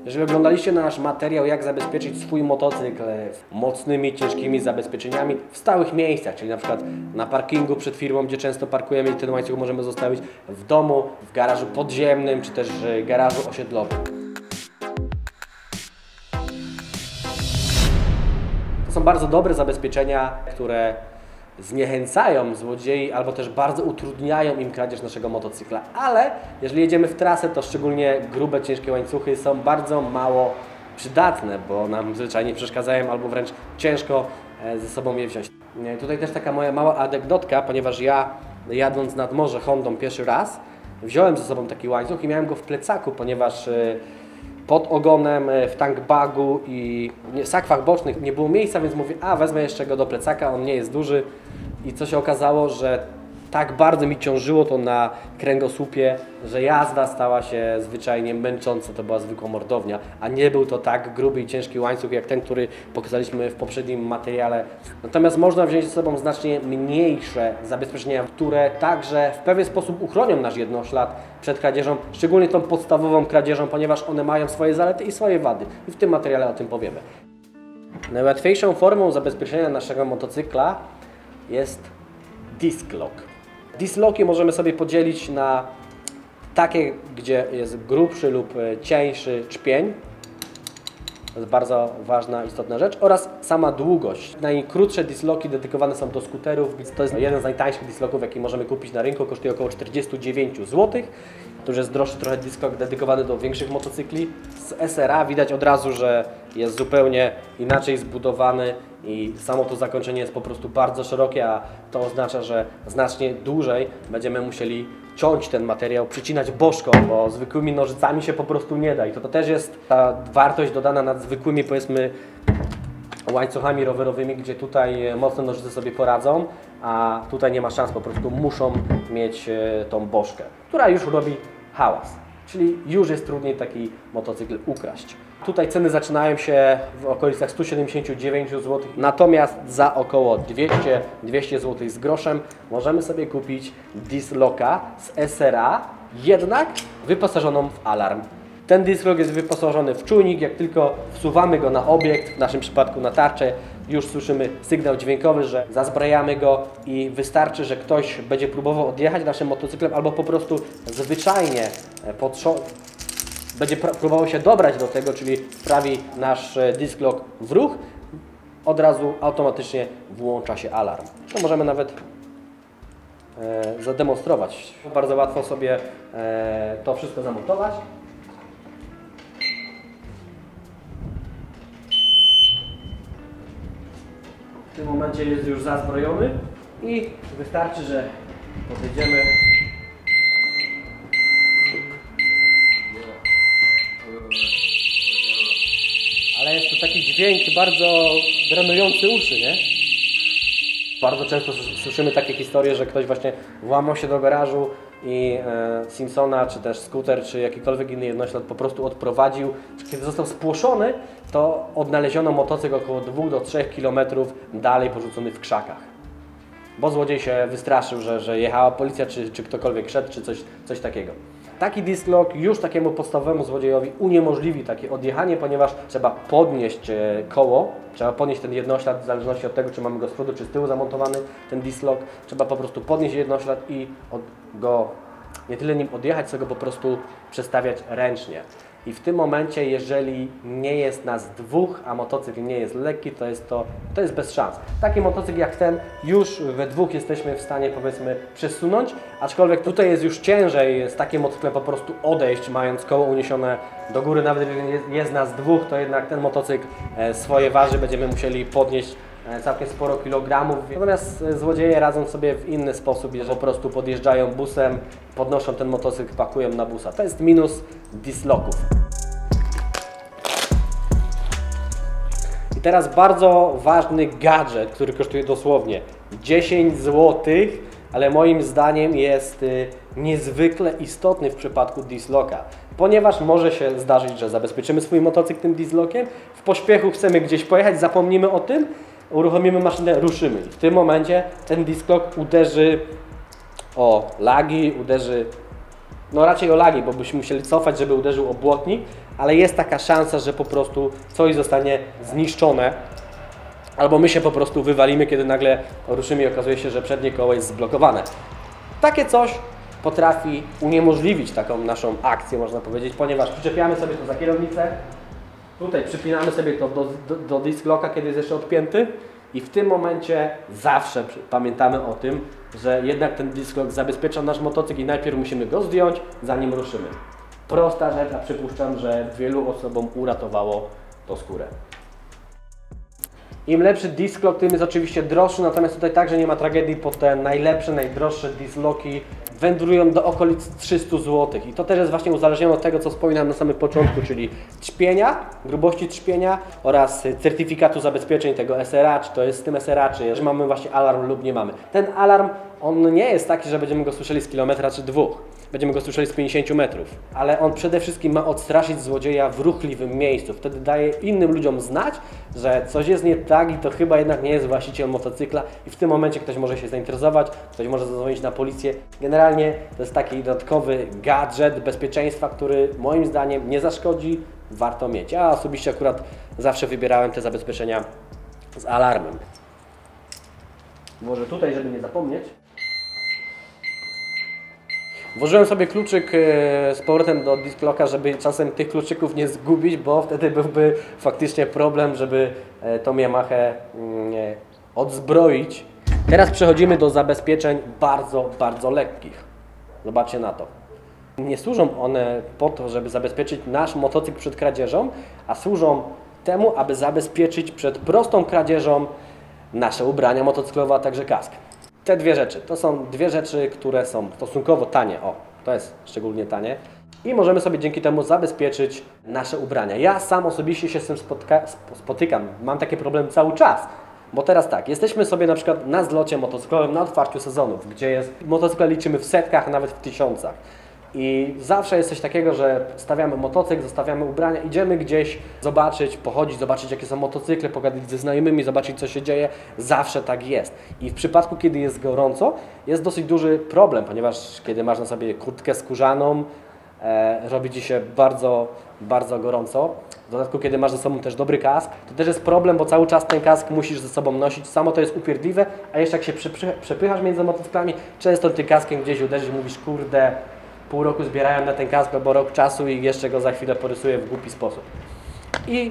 Jeżeli oglądaliście nasz materiał, jak zabezpieczyć swój motocykl mocnymi, ciężkimi zabezpieczeniami w stałych miejscach, czyli na przykład na parkingu przed firmą, gdzie często parkujemy i ten łańcuch możemy zostawić w domu, w garażu podziemnym, czy też w garażu osiedlowym. To są bardzo dobre zabezpieczenia, które zniechęcają złodziei albo też bardzo utrudniają im kradzież naszego motocykla, ale jeżeli jedziemy w trasę, to szczególnie grube, ciężkie łańcuchy są bardzo mało przydatne, bo nam zwyczajnie przeszkadzają albo wręcz ciężko ze sobą je wziąć. Tutaj też taka moja mała anegdotka, ponieważ ja jadąc nad morze Hondą pierwszy raz wziąłem ze sobą taki łańcuch i miałem go w plecaku, ponieważ pod ogonem, w tankbagu i w sakwach bocznych nie było miejsca, więc mówię, wezmę jeszcze go do plecaka, on nie jest duży. I co się okazało, że tak bardzo mi ciążyło to na kręgosłupie, że jazda stała się zwyczajnie męcząca, to była zwykła mordownia, a nie był to tak gruby i ciężki łańcuch jak ten, który pokazaliśmy w poprzednim materiale. Natomiast można wziąć ze sobą znacznie mniejsze zabezpieczenia, które także w pewien sposób uchronią nasz jednoślad przed kradzieżą, szczególnie tą podstawową kradzieżą, ponieważ one mają swoje zalety i swoje wady. I w tym materiale o tym powiemy. Najłatwiejszą formą zabezpieczenia naszego motocykla jest disc lock. Disc locki możemy sobie podzielić na takie, gdzie jest grubszy lub cieńszy czpień. To jest bardzo ważna, istotna rzecz. Oraz sama długość. Najkrótsze disc locki dedykowane są do skuterów. To jest jeden z najtańszych disc locków, jaki możemy kupić na rynku. Kosztuje około 49 zł. To już jest droższy trochę disc lock dedykowany do większych motocykli. Z SRA widać od razu, że jest zupełnie inaczej zbudowany i samo to zakończenie jest po prostu bardzo szerokie, a to oznacza, że znacznie dłużej będziemy musieli ciąć ten materiał, przycinać bożką, bo zwykłymi nożycami się po prostu nie da. I to też jest ta wartość dodana nad zwykłymi, powiedzmy, łańcuchami rowerowymi, gdzie tutaj mocne nożyce sobie poradzą, a tutaj nie ma szans, po prostu muszą mieć tą bożkę, która już robi hałas. Czyli już jest trudniej taki motocykl ukraść. Tutaj ceny zaczynają się w okolicach 179 zł, natomiast za około 200 zł z groszem możemy sobie kupić disc locka z SRA, jednak wyposażoną w alarm. Ten disc lock jest wyposażony w czujnik, jak tylko wsuwamy go na obiekt, w naszym przypadku na tarczę, już słyszymy sygnał dźwiękowy, że zazbrajamy go i wystarczy, że ktoś będzie próbował odjechać naszym motocyklem albo po prostu zwyczajnie będzie próbował się dobrać do tego, czyli sprawi nasz disc lock w ruch, od razu automatycznie włącza się alarm. To możemy nawet zademonstrować. Bardzo łatwo sobie to wszystko zamontować. W tym momencie jest już zazbrojony i wystarczy, że podejdziemy. Ale jest to taki dźwięk bardzo drenujący uszy, nie? Bardzo często słyszymy takie historie, że ktoś właśnie włamał się do garażu i Simpsona, czy też skuter, czy jakikolwiek inny jednoślad po prostu odprowadził. Kiedy został spłoszony, to odnaleziono motocykl około 2 do 3 km dalej porzucony w krzakach. Bo złodziej się wystraszył, że jechała policja, czy ktokolwiek szedł, czy coś takiego. Taki disc lock już takiemu podstawowemu złodziejowi uniemożliwi takie odjechanie, ponieważ trzeba podnieść koło, trzeba podnieść ten jednoślad w zależności od tego, czy mamy go z przodu, czy z tyłu zamontowany ten disc lock. Trzeba po prostu podnieść jednoślad i go nie tyle nim odjechać, co go po prostu przestawiać ręcznie. I w tym momencie, jeżeli nie jest nas dwóch, a motocykl nie jest lekki, to jest bez szans. Taki motocykl jak ten już we dwóch jesteśmy w stanie, powiedzmy, przesunąć, aczkolwiek tutaj jest już ciężej z takim motocyklem po prostu odejść, mając koło uniesione do góry. Nawet jeżeli jest nas dwóch, to jednak ten motocykl swoje waży, będziemy musieli podnieść całkiem sporo kilogramów. Natomiast złodzieje radzą sobie w inny sposób, że po prostu podjeżdżają busem, podnoszą ten motocykl, pakują na busa. To jest minus disc locków. I teraz bardzo ważny gadżet, który kosztuje dosłownie 10 zł, ale moim zdaniem jest niezwykle istotny w przypadku disc locka. Ponieważ może się zdarzyć, że zabezpieczymy swój motocykl tym disc lockiem, w pośpiechu chcemy gdzieś pojechać, zapomnimy o tym, uruchomimy maszynę, ruszymy. I w tym momencie ten disc lock uderzy o lagi, uderzy No raczej o lagi, bo byśmy musieli cofać, żeby uderzył o błotnik, ale jest taka szansa, że po prostu coś zostanie zniszczone, albo my się po prostu wywalimy, kiedy nagle ruszymy i okazuje się, że przednie koło jest zblokowane. Takie coś potrafi uniemożliwić taką naszą akcję, można powiedzieć, ponieważ przyczepiamy sobie to za kierownicę, tutaj przypinamy sobie to do disc locka, kiedy jest jeszcze odpięty i w tym momencie zawsze pamiętamy o tym, że jednak ten disc lock zabezpiecza nasz motocykl i najpierw musimy go zdjąć, zanim ruszymy. Prosta rzecz, a przypuszczam, że wielu osobom uratowało to skórę. Im lepszy disc lock, tym jest oczywiście droższy, natomiast tutaj także nie ma tragedii, bo te najlepsze, najdroższe disc locki wędrują do okolic 300 zł. I to też jest właśnie uzależnione od tego, co wspominałem na samym początku, czyli trzpienia, grubości trzpienia oraz certyfikatu zabezpieczeń tego SRA, czy to jest z tym SRA, czy mamy właśnie alarm lub nie mamy. Ten alarm, on nie jest taki, że będziemy go słyszeli z kilometra czy dwóch. Będziemy go słyszeli z 50 metrów, ale on przede wszystkim ma odstraszyć złodzieja w ruchliwym miejscu. Wtedy daje innym ludziom znać, że coś jest nie tak i to chyba jednak nie jest właściciel motocykla i w tym momencie ktoś może się zainteresować, ktoś może zadzwonić na policję. Generalnie to jest taki dodatkowy gadżet bezpieczeństwa, który moim zdaniem nie zaszkodzi, warto mieć. Ja osobiście akurat zawsze wybierałem te zabezpieczenia z alarmem. Może tutaj, żeby nie zapomnieć. Włożyłem sobie kluczyk z powrotem do disc locka, żeby czasem tych kluczyków nie zgubić, bo wtedy byłby faktycznie problem, żeby tą Yamahę odzbroić. Teraz przechodzimy do zabezpieczeń bardzo, bardzo lekkich. Zobaczcie na to. Nie służą one po to, żeby zabezpieczyć nasz motocykl przed kradzieżą, a służą temu, aby zabezpieczyć przed prostą kradzieżą nasze ubrania motocyklowe, a także kask. Te dwie rzeczy, to są dwie rzeczy, które są stosunkowo tanie, o, to jest szczególnie tanie i możemy sobie dzięki temu zabezpieczyć nasze ubrania. Ja sam osobiście się z tym spotykam, mam takie problemy cały czas, bo teraz tak, jesteśmy sobie na przykład na zlocie motocyklowym, na otwarciu sezonów, gdzie jest motocykle liczymy w setkach, nawet w tysiącach. I zawsze jest coś takiego, że stawiamy motocykl, zostawiamy ubrania, idziemy gdzieś zobaczyć, pochodzić, zobaczyć jakie są motocykle, pogadać ze znajomymi, zobaczyć co się dzieje. Zawsze tak jest. I w przypadku, kiedy jest gorąco, jest dosyć duży problem, ponieważ kiedy masz na sobie kurtkę skórzaną, robi Ci się bardzo, bardzo gorąco. W dodatku, kiedy masz ze sobą też dobry kask, to też jest problem, bo cały czas ten kask musisz ze sobą nosić. Samo to jest upierdliwe, a jeszcze jak się przepychasz między motocyklami, często tym kaskiem gdzieś uderzysz i mówisz, kurde, pół roku zbierałem na ten kask albo rok czasu i jeszcze go za chwilę porysuję w głupi sposób. I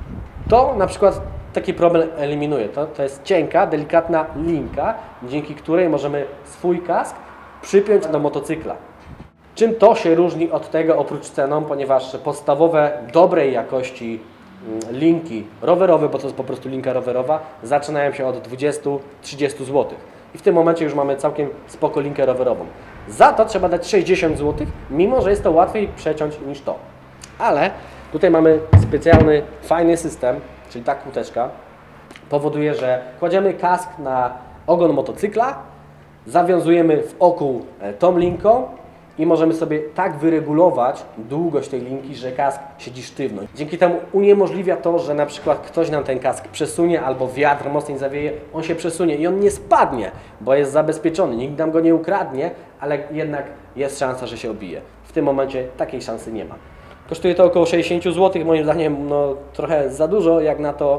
to na przykład taki problem eliminuje. To jest cienka, delikatna linka, dzięki której możemy swój kask przypiąć do motocykla. Czym to się różni od tego oprócz ceną, ponieważ podstawowe, dobrej jakości linki rowerowe, bo to jest po prostu linka rowerowa, zaczynają się od 20-30 zł. I w tym momencie już mamy całkiem spoko linkę rowerową. Za to trzeba dać 60 zł, mimo że jest to łatwiej przeciąć niż to. Ale tutaj mamy specjalny, fajny system, czyli ta kłódeczka, powoduje, że kładziemy kask na ogon motocykla, zawiązujemy wokół tą linką i możemy sobie tak wyregulować długość tej linki, że kask siedzi sztywno. Dzięki temu uniemożliwia to, że na przykład ktoś nam ten kask przesunie albo wiatr mocniej zawieje, on się przesunie i on nie spadnie, bo jest zabezpieczony. Nikt nam go nie ukradnie, ale jednak jest szansa, że się obije. W tym momencie takiej szansy nie ma. Kosztuje to około 60 zł, moim zdaniem trochę za dużo jak na to,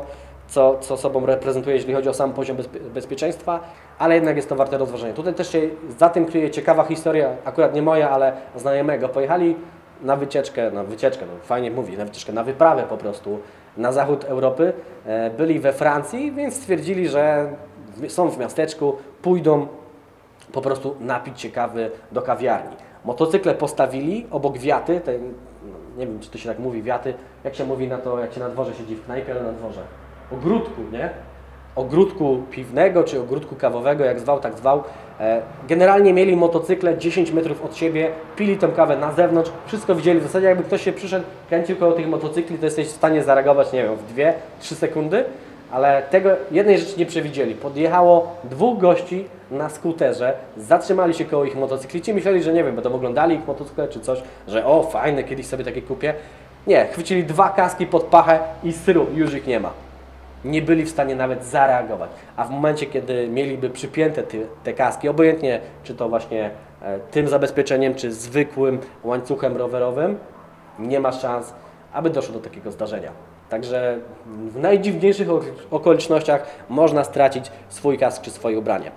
co sobą reprezentuje, jeśli chodzi o sam poziom bezpieczeństwa, ale jednak jest to warte rozważenia. Tutaj też się za tym kryje ciekawa historia, akurat nie moja, ale znajomego. Pojechali na wycieczkę, fajnie mówi, na wycieczkę, na wyprawę po prostu na zachód Europy. Byli we Francji, więc stwierdzili, że są w miasteczku, pójdą po prostu napić się kawy do kawiarni. Motocykle postawili obok wiaty, nie wiem czy to się tak mówi, wiaty, jak się mówi na to, jak się na dworze siedzi w knajpie, ale na dworze. Ogródku, nie? Ogródku piwnego czy ogródku kawowego, jak zwał, tak zwał. Generalnie mieli motocykle 10 metrów od siebie, pili tę kawę na zewnątrz, wszystko widzieli. W zasadzie jakby ktoś się przyszedł, kręcił koło tych motocykli, to jesteś w stanie zareagować, nie wiem, w 2-3 sekundy, ale tego jednej rzeczy nie przewidzieli. Podjechało dwóch gości na skuterze, zatrzymali się koło ich motocykli, ci myśleli, że nie wiem, będą oglądali ich motocykle czy coś, że o fajne, kiedyś sobie takie kupię. Nie, chwycili dwa kaski pod pachę i sru, już ich nie ma. Nie byli w stanie nawet zareagować. A w momencie, kiedy mieliby przypięte te kaski, obojętnie czy to właśnie tym zabezpieczeniem czy zwykłym łańcuchem rowerowym, nie ma szans, aby doszło do takiego zdarzenia. Także w najdziwniejszych okolicznościach można stracić swój kask czy swoje ubranie.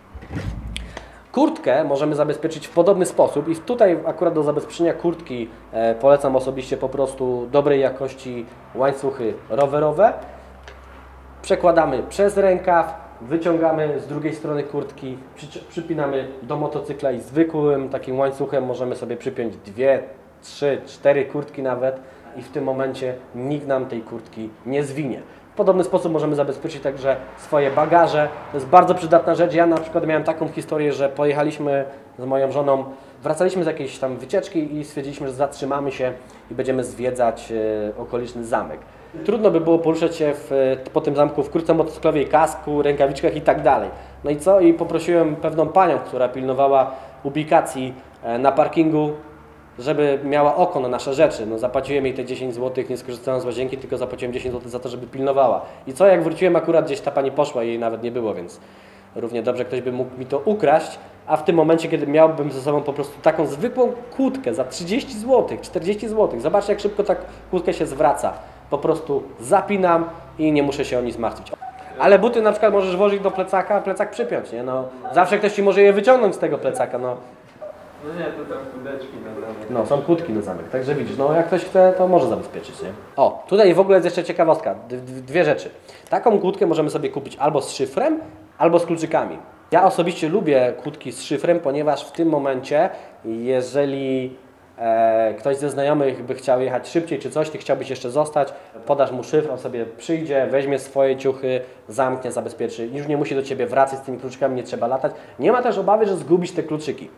Kurtkę możemy zabezpieczyć w podobny sposób i tutaj akurat do zabezpieczenia kurtki polecam osobiście po prostu dobrej jakości łańcuchy rowerowe. Przekładamy przez rękaw, wyciągamy z drugiej strony kurtki, przypinamy do motocykla i zwykłym takim łańcuchem możemy sobie przypiąć 2, 3, 4 kurtki nawet i w tym momencie nikt nam tej kurtki nie zwinie. W podobny sposób możemy zabezpieczyć także swoje bagaże. To jest bardzo przydatna rzecz. Ja na przykład miałem taką historię, że pojechaliśmy z moją żoną, wracaliśmy z jakiejś tam wycieczki i stwierdziliśmy, że zatrzymamy się i będziemy zwiedzać okoliczny zamek. Trudno by było poruszać się po tym zamku w kurtce motocyklowej, kasku, rękawiczkach i tak dalej. No i co? I poprosiłem pewną panią, która pilnowała ubikacji na parkingu, żeby miała oko na nasze rzeczy. No, zapłaciłem jej te 10 zł, nie skorzystałem z łazienki, tylko zapłaciłem 10 zł za to, żeby pilnowała. I co? Jak wróciłem, akurat gdzieś ta pani poszła i jej nawet nie było, więc równie dobrze ktoś by mógł mi to ukraść, a w tym momencie, kiedy miałbym ze sobą po prostu taką zwykłą kłódkę za 30 zł, 40 zł, zobaczcie, jak szybko ta kłódka się zwraca. Po prostu zapinam i nie muszę się o nic martwić. Ale buty na przykład możesz włożyć do plecaka, a plecak przypiąć, nie? No, zawsze ktoś Ci może je wyciągnąć z tego plecaka, no. No nie, to tam kudeczki na zamek. No, są kłódki na zamek, także widzisz, no jak ktoś chce, to może zabezpieczyć, nie? O, tutaj w ogóle jest jeszcze ciekawostka, dwie rzeczy. Taką kłódkę możemy sobie kupić albo z szyfrem, albo z kluczykami. Ja osobiście lubię kłódki z szyfrem, ponieważ w tym momencie, jeżeli ktoś ze znajomych by chciał jechać szybciej czy coś, ty chciałbyś jeszcze zostać, podasz mu szyfr, on sobie przyjdzie, weźmie swoje ciuchy, zamknie, zabezpieczy, już nie musi do Ciebie wracać z tymi kluczykami, nie trzeba latać. Nie ma też obawy, że zgubisz te kluczyki.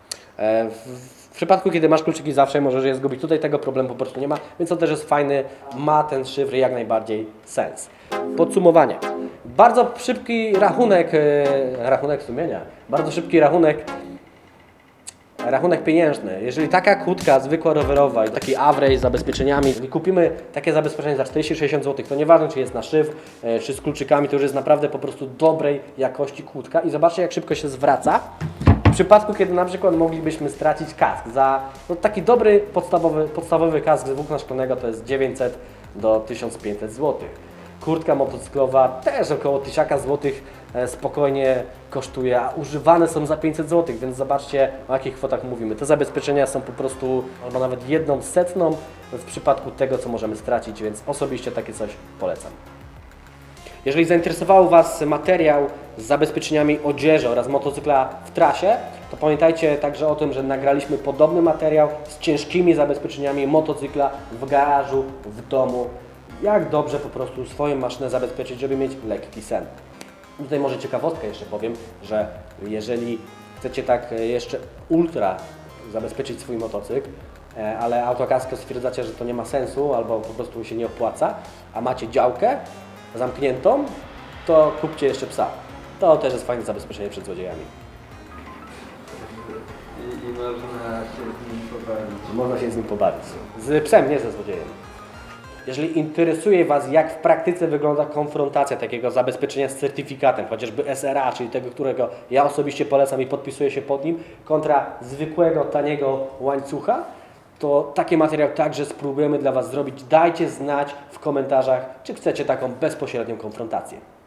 W przypadku, kiedy masz kluczyki, zawsze możesz je zgubić. Tutaj tego problemu po prostu nie ma, więc to też jest fajny, ma ten szyfr jak najbardziej sens. Podsumowanie. Bardzo szybki rachunek sumienia, bardzo szybki rachunek pieniężny. Jeżeli taka kłódka zwykła rowerowa i taki average z zabezpieczeniami, jeżeli kupimy takie zabezpieczenie za 40-60 zł, to nieważne, czy jest na szyfr, czy z kluczykami, to już jest naprawdę po prostu dobrej jakości kłódka i zobaczcie, jak szybko się zwraca. W przypadku, kiedy na przykład moglibyśmy stracić kask za taki dobry, podstawowy kask z włókna szklanego, to jest 900 do 1500 zł. Kurtka motocyklowa też około 1000 zł spokojnie kosztuje, a używane są za 500 zł, więc zobaczcie, o jakich kwotach mówimy. Te zabezpieczenia są po prostu albo nawet 1/100 w przypadku tego, co możemy stracić, więc osobiście takie coś polecam. Jeżeli zainteresował Was materiał z zabezpieczeniami odzieży oraz motocykla w trasie, to pamiętajcie także o tym, że nagraliśmy podobny materiał z ciężkimi zabezpieczeniami motocykla w garażu, w domu. Jak dobrze po prostu swoją maszynę zabezpieczyć, żeby mieć lekki sen. Tutaj może ciekawostkę jeszcze powiem, że jeżeli chcecie tak jeszcze ultra zabezpieczyć swój motocykl, ale autokasko stwierdzacie, że to nie ma sensu albo po prostu się nie opłaca, a macie działkę zamkniętą, to kupcie jeszcze psa. To też jest fajne zabezpieczenie przed złodziejami. I można się z nim pobawić. Można się z nim pobawić. Z psem, nie ze złodziejem. Jeżeli interesuje Was, jak w praktyce wygląda konfrontacja takiego zabezpieczenia z certyfikatem, chociażby SRA, czyli tego, którego ja osobiście polecam i podpisuję się pod nim, kontra zwykłego, taniego łańcucha, to taki materiał także spróbujemy dla Was zrobić. Dajcie znać w komentarzach, czy chcecie taką bezpośrednią konfrontację.